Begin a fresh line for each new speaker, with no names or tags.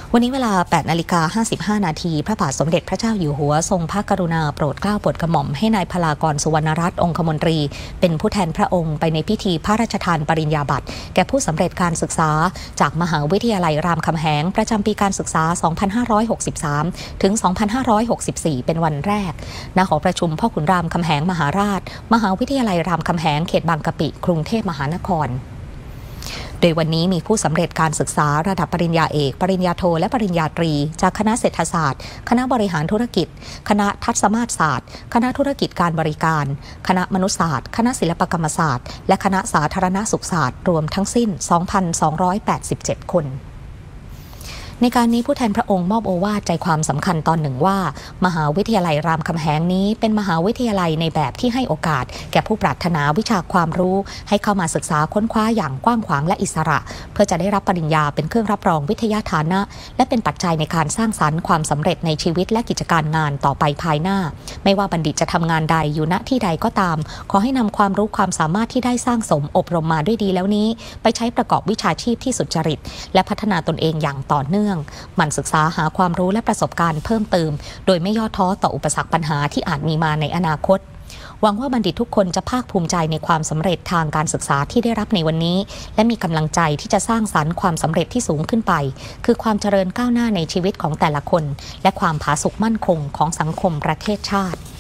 วันนี้เวลา 8:55 นาทีพระบาทสมเด็จพระเจ้าอยู่หัวทรงพระกรุณาโปรดเกล้าโปรดกระหม่อมให้นายพลากรสุวรรณรัตน์องคมนตรีเป็นผู้แทนพระองค์ไปในพิธีพระราชทานปริญญาบัตรแก่ผู้สำเร็จการศึกษาจากมหาวิทยาลัยรามคำแหงประจำปีการศึกษา 2563 ถึง 2564 เป็นวันแรกณหอประชุมพ่อขุนรามคำแหงมหาราชมหาวิทยาลัยรามคำแหงเขตบางกะปิกรุงเทพมหานครโดยวันนี้มีผู้สำเร็จการศึกษาระดับปริญญาเอกปริญญาโทและปริญญาตรีจากคณะเศรษฐศาสตร์คณะบริหารธุรกิจคณะทัศมาศศาสตร์คณะธุรกิจการบริการคณะมนุษยศาสตร์คณะศิลปกรรมศาสตร์และคณะสาธารณสุขศาสตร์รวมทั้งสิ้น 2,287 คนในการนี้ผู้แทนพระองค์มอบโอวาทใจความสำคัญตอนหนึ่งว่ามหาวิทยาลัยรามคำแหงนี้เป็นมหาวิทยาลัยในแบบที่ให้โอกาสแก่ผู้ปรารถนาวิชาความรู้ให้เข้ามาศึกษาค้นคว้าอย่างกว้างขวางและอิสระเพื่อจะได้รับปริญญาเป็นเครื่องรับรองวิทยาฐานะและเป็นปัจจัยในการสร้างสรรค์ความสำเร็จในชีวิตและกิจการงานต่อไปภายหน้าไม่ว่าบัณฑิตจะทำงานใดอยู่ณที่ใดก็ตามขอให้นำความรู้ความสามารถที่ได้สร้างสมอบรมมาด้วยดีแล้วนี้ไปใช้ประกอบวิชาชีพที่สุจริตและพัฒนาตนเองอย่างต่อเนื่องมันศึกษาหาความรู้และประสบการณ์เพิ่มเติมโดยไม่ย่อท้อต่ออุปสรรคปัญหาที่อาจมีมาในอนาคตหวังว่าบัณฑิตทุกคนจะภาคภูมิใจในความสำเร็จทางการศึกษาที่ได้รับในวันนี้และมีกำลังใจที่จะสร้างสรรค์ความสำเร็จที่สูงขึ้นไปคือความเจริญก้าวหน้าในชีวิตของแต่ละคนและความผาสุกมั่นคงของสังคมประเทศชาติ